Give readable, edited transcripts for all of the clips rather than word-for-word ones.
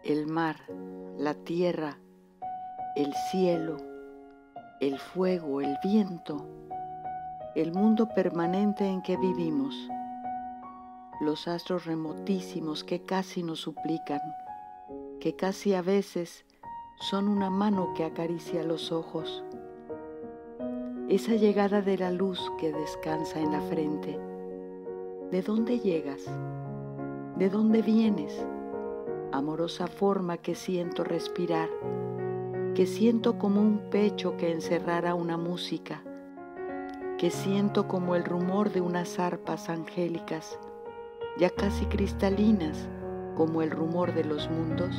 el mar, la tierra, el cielo, el fuego, el viento, el mundo permanente en que vivimos, los astros remotísimos que casi nos suplican, que casi a veces son una mano que acaricia los ojos, esa llegada de la luz que descansa en la frente. ¿De dónde llegas? ¿De dónde vienes? Amorosa forma que siento respirar, que siento como un pecho que encerrara una música, que siento como el rumor de unas arpas angélicas, ya casi cristalinas como el rumor de los mundos.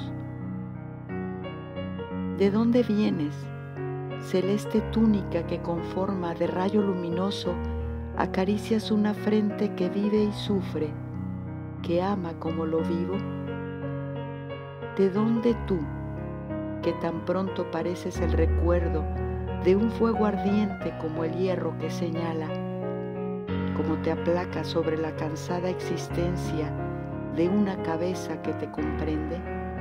¿De dónde vienes? Celeste túnica que con forma de rayo luminoso acaricias una frente que vive y sufre, que ama como lo vivo. ¿De dónde tú, que tan pronto pareces el recuerdo de un fuego ardiente como el hierro que señala, como te aplaca sobre la cansada existencia de una cabeza que te comprende?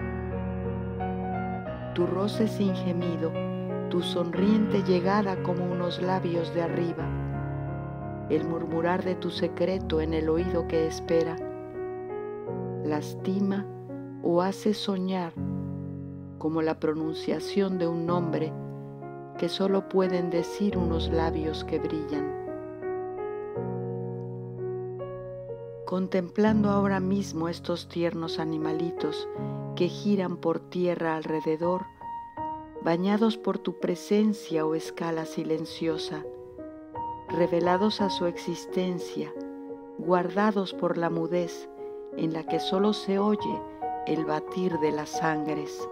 Tu roce sin gemido, tu sonriente llegada como unos labios de arriba, el murmurar de tu secreto en el oído que espera, lastima o hace soñar como la pronunciación de un nombre que solo pueden decir unos labios que brillan. Contemplando ahora mismo estos tiernos animalitos que giran por tierra alrededor, bañados por tu presencia o escala silenciosa, revelados a su existencia, guardados por la mudez en la que solo se oye el batir de las sangres.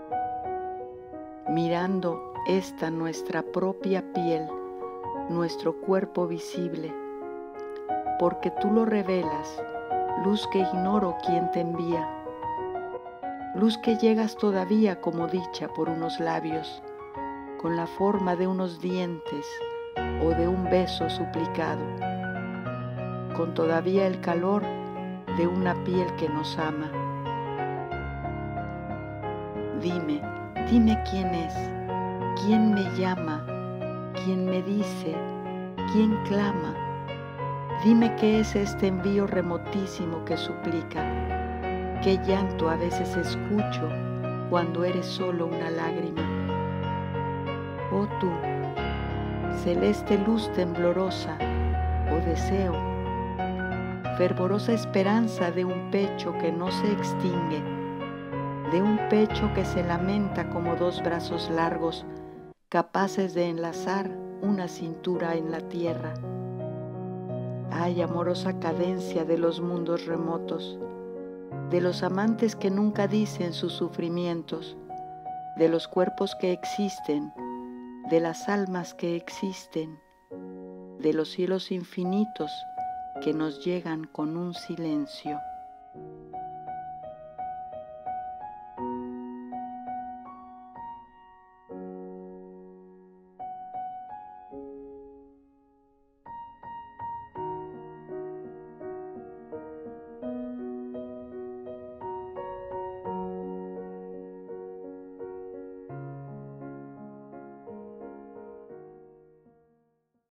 Mirando esta nuestra propia piel, nuestro cuerpo visible, porque tú lo revelas, luz que ignoro quién te envía, luz que llegas todavía como dicha por unos labios, con la forma de unos dientes o de un beso suplicado, con todavía el calor de una piel que nos ama. Dime, dime quién es, quién me llama, quién me dice, quién clama. Dime qué es este envío remotísimo que suplica, qué llanto a veces escucho cuando eres solo una lágrima. Oh tú, celeste luz temblorosa o deseo, fervorosa esperanza de un pecho que no se extingue, de un pecho que se lamenta como dos brazos largos capaces de enlazar una cintura en la tierra. Ay, amorosa cadencia de los mundos remotos, de los amantes que nunca dicen sus sufrimientos, de los cuerpos que existen, de las almas que existen, de los cielos infinitos que nos llegan con un silencio.